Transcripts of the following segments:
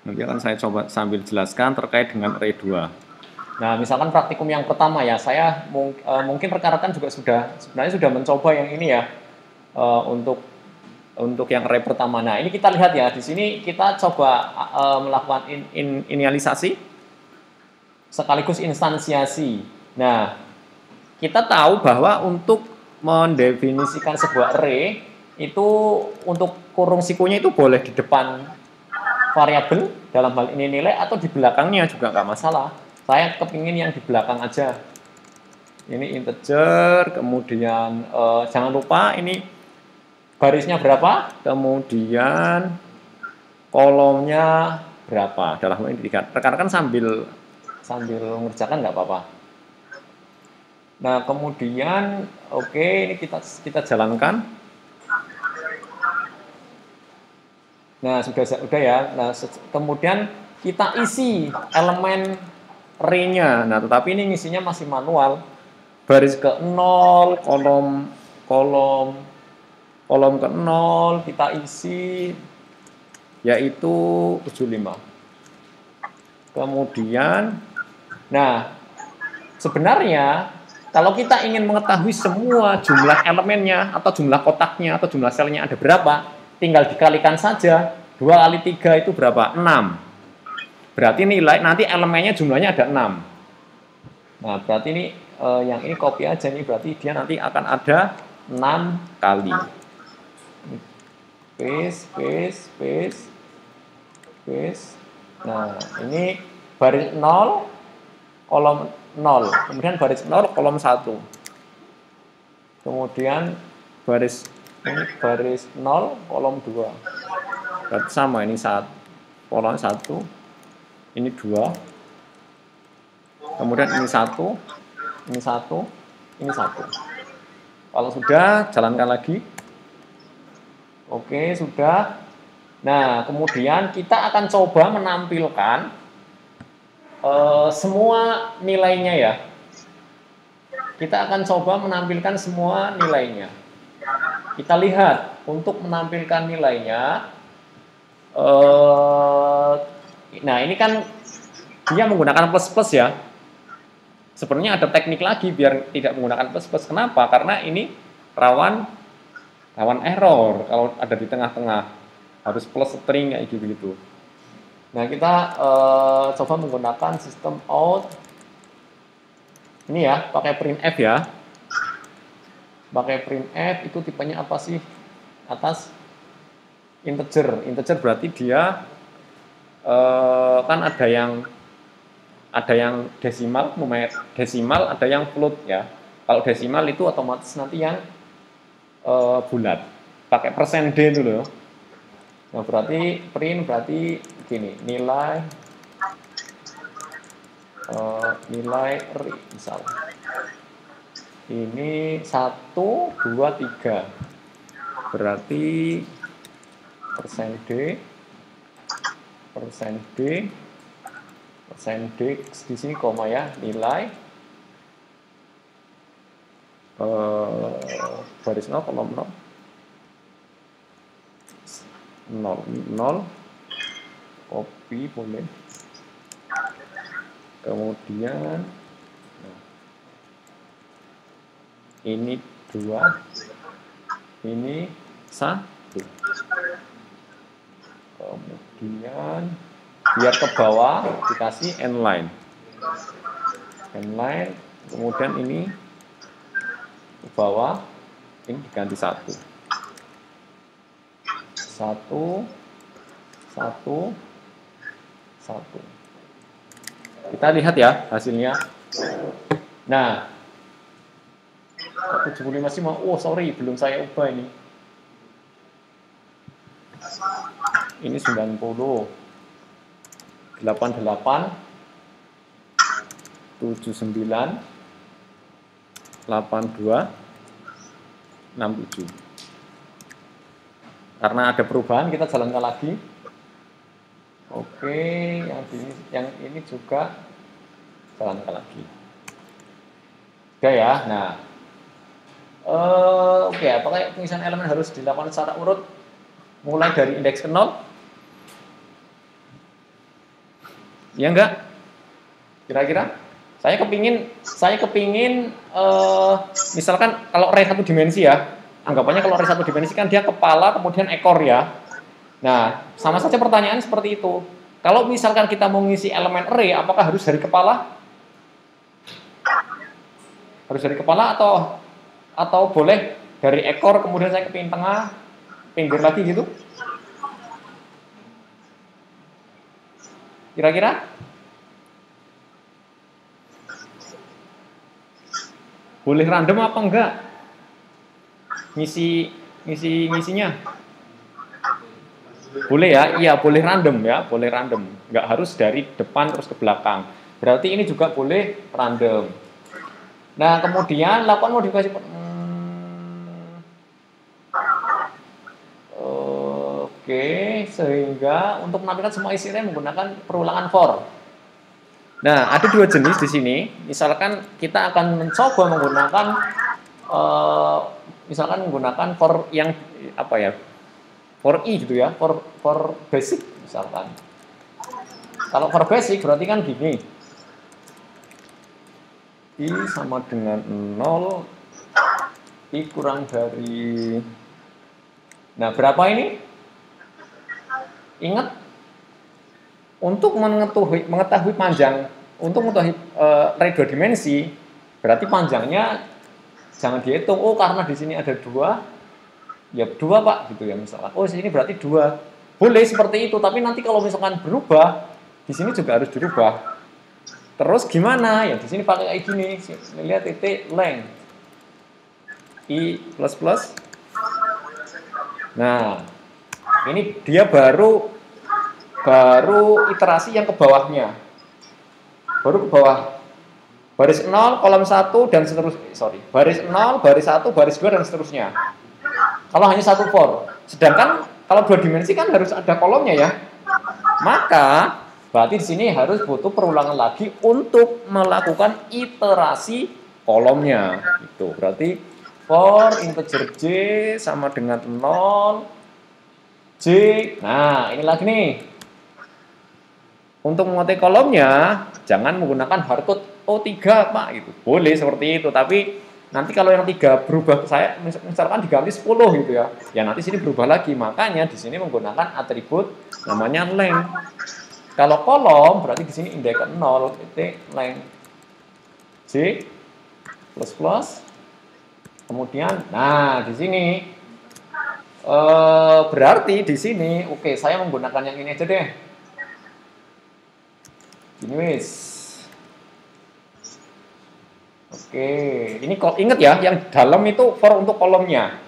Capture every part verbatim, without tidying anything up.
Nanti akan saya coba sambil jelaskan terkait dengan array dua. Nah, misalkan praktikum yang pertama ya, saya mung, uh, mungkin rekan-rekan juga sudah sebenarnya sudah mencoba yang ini ya, uh, untuk untuk yang array pertama. Nah, ini kita lihat ya, di sini kita coba uh, melakukan in, in, inisialisasi sekaligus instansiasi. Nah, kita tahu bahwa untuk mendefinisikan sebuah array itu untuk kurung sikunya itu boleh di depan variabel, dalam hal ini nilai, atau di belakangnya juga nggak masalah. Saya kepingin yang di belakang aja. Ini integer, kemudian eh, jangan lupa ini barisnya berapa, kemudian kolomnya berapa. Dalam hal ini tiga. Rekan-rekan sambil sambil mengerjakan nggak apa-apa. Nah, kemudian oke, okay, ini kita kita jalankan. Nah, sudah sudah ya. Nah, kemudian kita isi elemen array-nya. Nah, tetapi ini ngisinya masih manual. Baris ke nol, kolom kolom kolom ke nol kita isi yaitu tujuh puluh lima. Kemudian nah, sebenarnya kalau kita ingin mengetahui semua jumlah elemennya atau jumlah kotaknya atau jumlah selnya ada berapa, tinggal dikalikan saja. dua kali tiga itu berapa? enam. Berarti nilai nanti elemennya jumlahnya ada enam. Nah, berarti ini eh, yang ini copy aja nih, berarti dia nanti akan ada enam kali. Paste, paste, paste, paste. Nah, ini baris nol, kolom nol. Kemudian baris nol, kolom satu. Kemudian baris ini baris nol, kolom dua. Berarti sama, ini satu, kolom satu, ini dua. Kemudian ini satu, ini satu, ini satu. Kalau sudah, jalankan lagi. Oke, sudah. Nah, kemudian kita akan coba menampilkan uh, semua nilainya ya. Kita akan coba menampilkan semua nilainya. Kita lihat, untuk menampilkan nilainya, uh, nah ini kan dia menggunakan plus-plus ya. Sebenarnya ada teknik lagi biar tidak menggunakan plus-plus. Kenapa? Karena ini rawan rawan error kalau ada di tengah-tengah. Harus plus string kayak gitu-gitu. Nah, kita uh, coba menggunakan sistem out. Ini ya, pakai printf ya. Pakai printf itu tipenya apa sih? Atas integer. Integer berarti dia uh, kan ada yang ada yang desimal, numer desimal, ada yang float ya. Kalau desimal itu otomatis nanti yang uh, bulat. Pakai persen D itu loh. Nah, berarti print berarti gini, nilai uh, nilai R misal. Ini satu, dua, tiga. Berarti persen D persen D persen D di sini koma ya, nilai uh, baris nol, kolom nol, nol, nol, copy boleh. Kemudian nah, ini dua, ini satu. Kemudian biar ke bawah dikasih n-line, n-line, kemudian ini ke bawah ini diganti satu, satu, satu, satu. Kita lihat ya hasilnya. Nah, tujuh puluh lima sih mau, oh sorry belum saya ubah ini. Ini sembilan puluh. delapan puluh delapan, tujuh puluh sembilan, delapan puluh dua, enam puluh tujuh. Karena ada perubahan, kita jalankan lagi. Oke, yang ini, yang ini juga jalankan lagi. Oke ya, nah. Uh, Oke, apakah pengisian elemen harus dilakukan secara urut? Mulai dari indeks ke nol? Ya enggak? Kira-kira? Saya kepingin, saya kepingin, uh, misalkan kalau array satu dimensi ya, anggapannya kalau array satu dimensi kan dia kepala kemudian ekor ya. Nah, sama saja pertanyaan seperti itu. Kalau misalkan kita mau ngisi elemen array, apakah harus dari kepala? Harus dari kepala atau atau boleh dari ekor kemudian saya kepingin tengah, pinggir lagi gitu? Kira-kira? Boleh random apa enggak? Ngisi ngisi ngisinya? Boleh ya? Iya, boleh random ya, boleh random. Enggak harus dari depan terus ke belakang. Berarti ini juga boleh random. Nah, kemudian lakukan modifikasi. Hmm, oke, sehingga untuk menampilkan semua isi array menggunakan perulangan for. Nah, ada dua jenis di sini. Misalkan kita akan mencoba menggunakan, uh, misalkan menggunakan for yang apa ya, for i gitu ya, for for basic misalkan. Kalau for basic berarti kan gini, i sama dengan nol, i kurang dari, nah berapa ini? Ingat? Untuk mengetahui, mengetahui panjang, untuk mengetahui uh, array dua dimensi, berarti panjangnya jangan dihitung. Oh, karena di sini ada dua, ya dua pak, gitu ya misalkan. Oh, sini berarti dua. Boleh seperti itu, tapi nanti kalau misalkan berubah, di sini juga harus dirubah. Terus gimana? Ya di sini pakai kayak gini. Lihat titik length i plus plus. Nah, ini dia baru baru iterasi yang ke bawahnya, baru ke bawah baris nol, kolom satu dan seterusnya, sorry, baris nol, baris satu, baris dua dan seterusnya. Kalau hanya satu for, sedangkan kalau dua dimensi kan harus ada kolomnya ya, maka berarti di sini harus butuh perulangan lagi untuk melakukan iterasi kolomnya. Itu berarti for integer j sama dengan nol j. Nah, ini lagi nih. Untuk menguasai kolomnya, jangan menggunakan hardcode O tiga, Pak. Gitu. Boleh seperti itu, tapi nanti kalau yang tiga berubah, saya misalkan diganti sepuluh gitu ya. Ya nanti sini berubah lagi. Makanya di sini menggunakan atribut namanya length. Kalau kolom berarti di sini indeks nol, titik length j plus plus. Kemudian, nah di sini eh, berarti di sini, oke, saya menggunakan yang ini aja deh. Ini wis. Oke, ini kok inget ya, yang dalam itu for untuk kolomnya.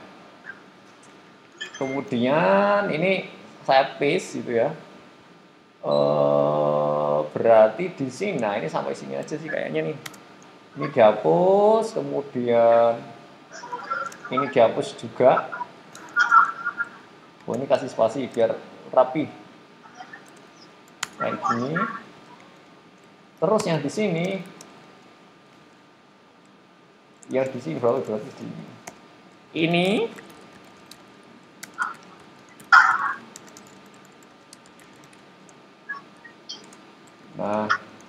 Kemudian ini saya paste gitu ya. E, berarti di sini, nah ini sampai sini aja sih kayaknya nih. Ini dihapus, kemudian ini dihapus juga. Oh, ini kasih spasi biar rapi. Kayak gini. Terus yang di sini, yang di sini berapa berarti di sini. Ini nah,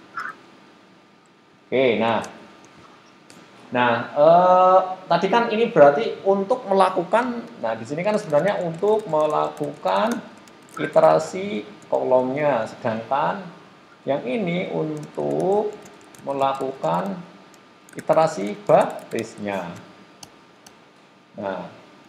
oke, nah, nah, eh, tadi kan ini berarti untuk melakukan, nah di sini kan sebenarnya untuk melakukan iterasi kolomnya, sedangkan yang ini untuk melakukan iterasi barisnya. Nah,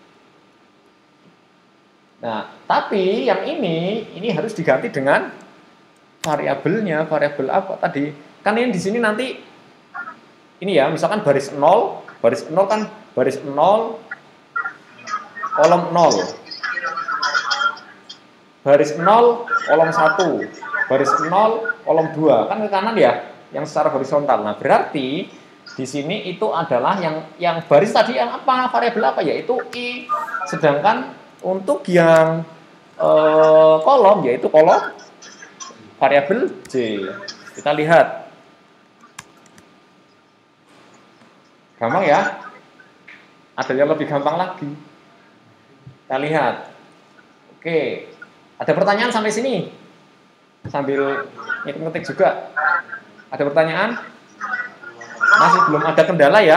nah, tapi yang ini ini harus diganti dengan variabelnya. Variabel apa tadi? Kan ini di sini nanti ini ya, misalkan baris nol, baris nol kan baris nol, kolom nol. Baris nol, kolom satu, baris nol, kolom dua, kan ke kanan ya, yang secara horizontal. Nah, berarti di sini itu adalah yang yang baris tadi yang apa, variabel apa, yaitu i. Sedangkan untuk yang eh, kolom, yaitu kolom variabel j. Kita lihat. Gampang ya? Ada yang lebih gampang lagi. Kita lihat. Oke. Ada pertanyaan sampai sini? Sambil ngetik juga. Ada pertanyaan? Masih belum ada kendala ya?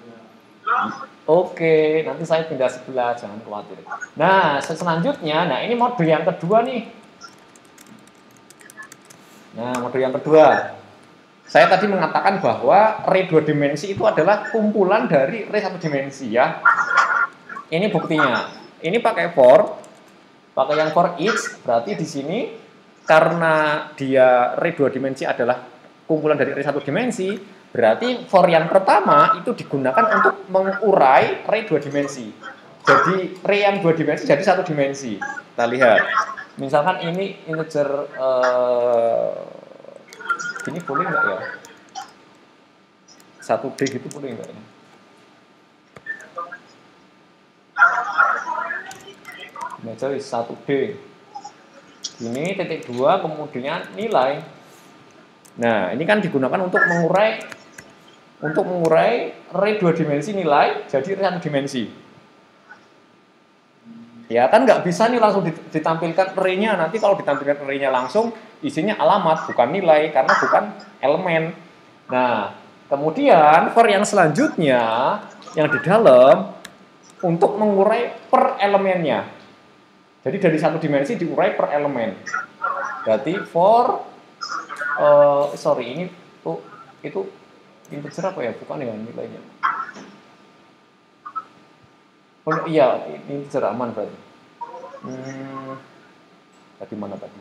Oke, nanti saya pindah sebelah, jangan khawatir. Nah, selanjutnya, nah ini mode yang kedua nih. Nah, mode yang kedua. Saya tadi mengatakan bahwa ray dua dimensi itu adalah kumpulan dari ray satu dimensi ya. Ini buktinya. Ini pakai for, pakai yang for each, berarti di sini karena dia ray dua dimensi adalah kumpulan dari ray satu dimensi, berarti for yang pertama itu digunakan untuk mengurai ray dua dimensi. Jadi ray yang dua dimensi jadi satu dimensi. Kita lihat. Misalkan ini integer uh, ini boleh nggak ya? satu D gitu boleh nggak ya? Ini aja satu D. Ini titik dua kemudian nilai. Nah, ini kan digunakan untuk mengurai untuk mengurai ray dua dimensi nilai jadi ray satu dimensi. Ya kan nggak bisa nih langsung ditampilkan ray-nya. Nanti kalau ditampilkan ray-nya langsung isinya alamat bukan nilai karena bukan elemen. Nah, kemudian for yang selanjutnya yang di dalam untuk mengurai per elemennya. Jadi dari satu dimensi diurai per elemen. Berarti for uh, sorry ini tuh itu integer apa ya? Bukan ya nilainya. Oh iya, ini integer aman berarti. Hmm, tadi mana tadi?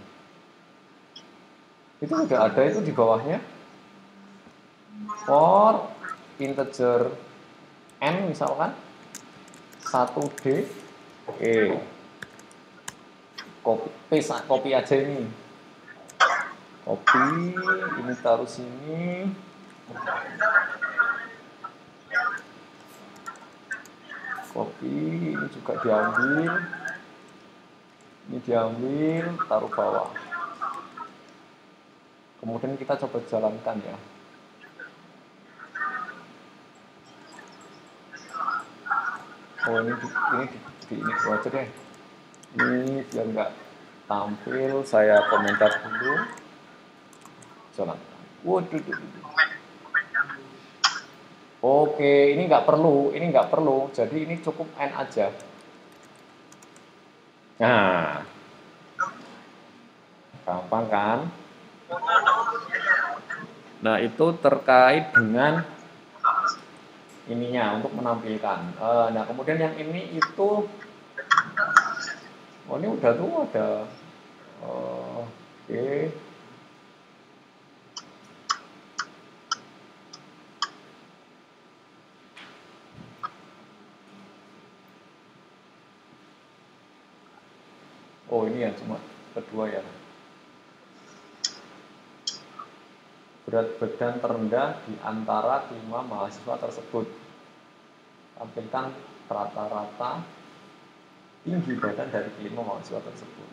Itu sudah ada itu di bawahnya. For integer n misalkan satu D. Oke. Copy paste, copy aja ini. Copy, ini taruh sini. Copy, ini juga diambil. Ini diambil, taruh bawah. Kemudian kita coba jalankan ya. Oh ini di, ini di, di ini aja deh. Ini biar nggak tampil, saya komentar dulu. Jalankan. Waduh. Oke, ini nggak perlu, ini nggak perlu. Jadi ini cukup n aja. Nah, gampang kan? Nah, itu terkait dengan ininya untuk menampilkan. Nah, kemudian yang ini itu, oh ini udah tuh ada. Oke. Oh ini ya cuma kedua ya. Berat badan terendah di antara lima mahasiswa tersebut. Tampilkan rata-rata tinggi badan dari kelima mahasiswa tersebut.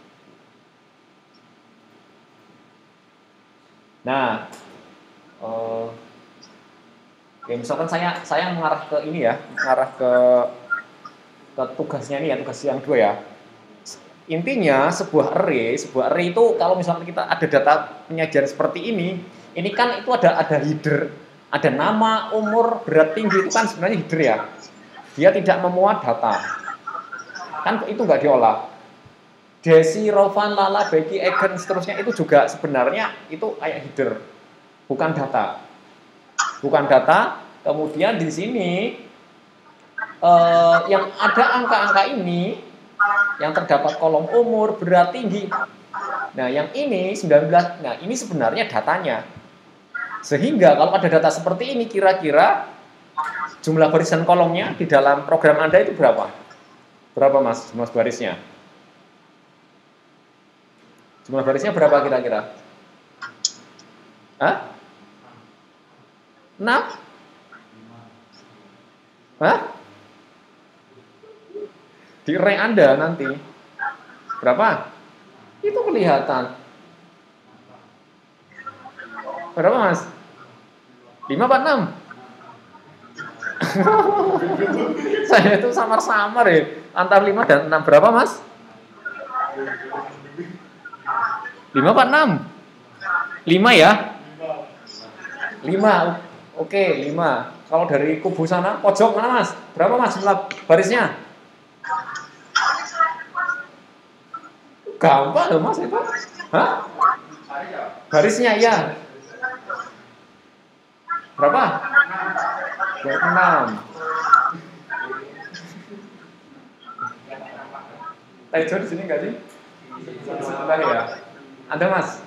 Nah, eh, ya misalkan saya saya mengarah ke ini ya, mengarah ke ke tugasnya ini ya, tugas yang dua ya. Intinya sebuah array, sebuah array itu kalau misalnya kita ada data penyajian seperti ini, ini kan itu ada ada header, ada nama, umur, berat, tinggi itu kan sebenarnya header ya. Dia tidak memuat data, kan itu nggak diolah. Desi, Rovan, Lala, Becky, Egen, seterusnya itu juga sebenarnya itu kayak header, bukan data, bukan data. Kemudian di sini eh, yang ada angka-angka ini. Yang terdapat kolom umur, berat, tinggi. Nah, yang ini sembilan belas. Nah, ini sebenarnya datanya. Sehingga kalau ada data seperti ini, kira-kira jumlah barisan kolomnya di dalam program Anda itu berapa? Berapa, Mas, jumlah barisnya? Jumlah barisnya berapa kira-kira? Hah? enam? Hah? Di array Anda nanti berapa? Itu kelihatan. Berapa, Mas? lima apa enam? Saya itu samar-samar ya. Antar lima dan enam berapa, Mas? lima apa enam? lima ya? lima. Oke, lima. Kalau dari kubu sana, pojok mana Mas? Berapa Mas jumlah barisnya? Gampang loh Mas itu. Hah? Barisnya ya. Berapa? dua puluh enam. Tejo di sini enggak sih? Sebentar ya. Ada Mas?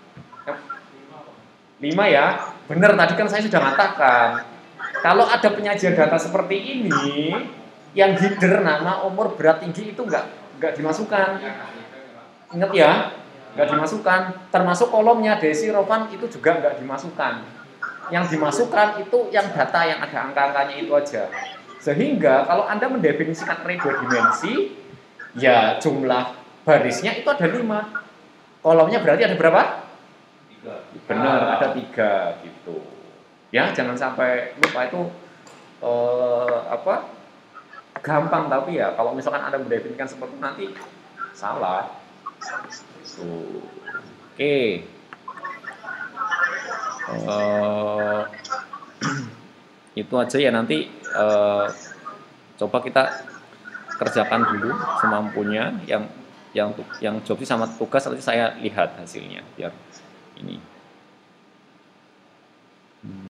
lima ya? Benar, tadi kan saya sudah mengatakan. Kalau ada penyajian data seperti ini, yang header nama, umur, berat, tinggi itu enggak enggak dimasukkan. Ingat ya, enggak dimasukkan. Termasuk kolomnya Desi, Rovan itu juga enggak dimasukkan. Yang dimasukkan itu yang data yang ada angka-angkanya itu aja. Sehingga kalau Anda mendefinisikan array dua dimensi, ya jumlah barisnya itu ada lima. Kolomnya berarti ada berapa? Benar, ada tiga gitu. Ya, jangan sampai lupa itu eh, apa? Gampang, tapi ya kalau misalkan Anda mendefinisikan seperti itu nanti salah. Tuh. Oke. Uh, itu aja ya, nanti uh, coba kita kerjakan dulu semampunya yang yang yang job sama tugas, nanti saya lihat hasilnya biar ini.